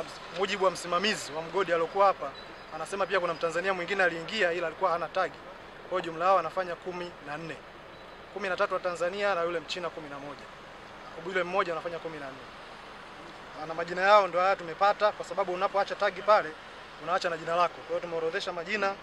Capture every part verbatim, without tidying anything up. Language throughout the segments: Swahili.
kwa mujibu wa msimamizi wa mgodi aliyokuwa hapa, anasema pia kuna Mtanzania mwingine aliingia ila alikuwa hana tagi. Kwa jumla hao wanafanya kumi na nne. kumi na tatu wa Tanzania na yule Mchina kumi na moja. Kwa yule mmoja anafanya kumi na nne. Na majina yao ndio haya tumepata, kwa sababu unapoacha tagi pale unaacha na jina lako. Kwa hiyo tumeorodhesha majina.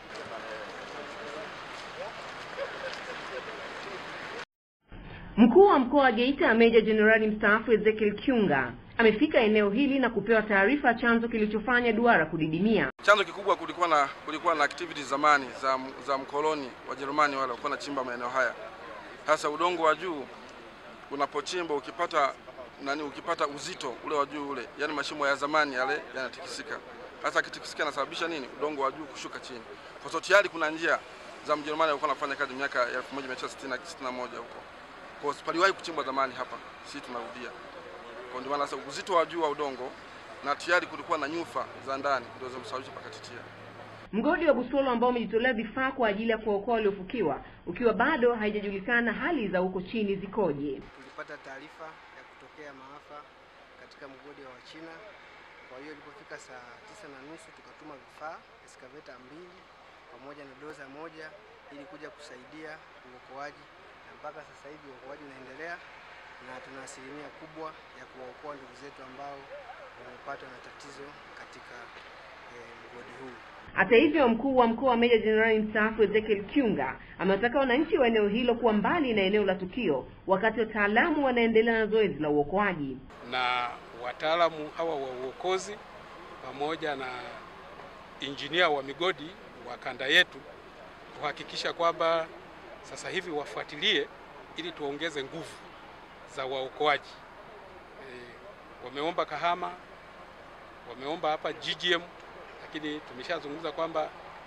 Mkuu wa mkoa wa Geita Meja Jenerali mstaafu Ezekiel Kyunga amefika eneo hili na kupewa taarifa chanzo kilichofanya duara kudidimia. Chanzo kikubwa kulikuwa na kulikuwa na activities zamani za za mkoloni wa Jerumani wale walikuwa wanachimba maeneo haya. Sasa udongo wa juu unapochimba ukipata nani ukipata uzito ule wa juu ule, yani mashimo ya zamani yale yanatikisika. Sasa kitikisika inasababisha nini? Udongo wa juu kushuka chini. Kwa sababu tayari kuna njia za Mjerumani walikuwa wanafanya kazi miaka ya elfu moja mia tisa sitini na moja huko. Kwa sababu paliwahi kuchimbwa zamani hapa, sisi tunarudia. Kwa ndio maana sasa uzito wa juu wa udongo na tayari kulikuwa na nyufa za ndani ndio zimesababisha pakatitia. Mgodi wa Busolo ambao umejitolea vifaa kwa ajili ya kuokoa waliofukiwa ukiwa bado haijajulikana hali za huko chini zikoje. Tulipata taarifa ya kutokea maafa katika mgodi wa Wachina. Kwa hiyo ilipofika saa tisa na nusu tukatuma vifaa excavator mbili pamoja na doza moja ili kuja kusaidia uokoaji, na mpaka sasa hivi uokoaji unaendelea na tuna asilimia kubwa ya kuwaokoa ndugu zetu ambao wamepatwa na tatizo katika eh, mgodi huu. Hata hivyo, mkuu wa mkoa Meja Jenerali mstaafu Ezekiel Kyunga amewataka wananchi wa eneo hilo kuwa mbali na eneo la tukio wakati wataalamu wanaendelea na zoezi la uokoaji. Na wataalamu hawa wa uokozi pamoja na injinia wa migodi wa kanda yetu kuhakikisha kwamba sasa hivi wafuatilie ili tuongeze nguvu za waokoaji. E, wameomba Kahama, wameomba hapa G G M, lakini tumeshazungumza kwamba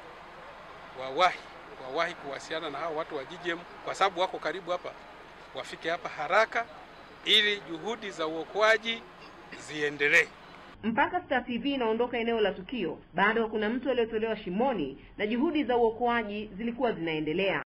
wawahi wawahi kuwasiliana na hao watu wa G G M kwa sababu wako karibu hapa, wafike hapa haraka ili juhudi za uokoaji ziendelee. Mpaka Star T V inaondoka eneo la tukio, bado kuna mtu aliyotolewa shimoni na juhudi za uokoaji zilikuwa zinaendelea.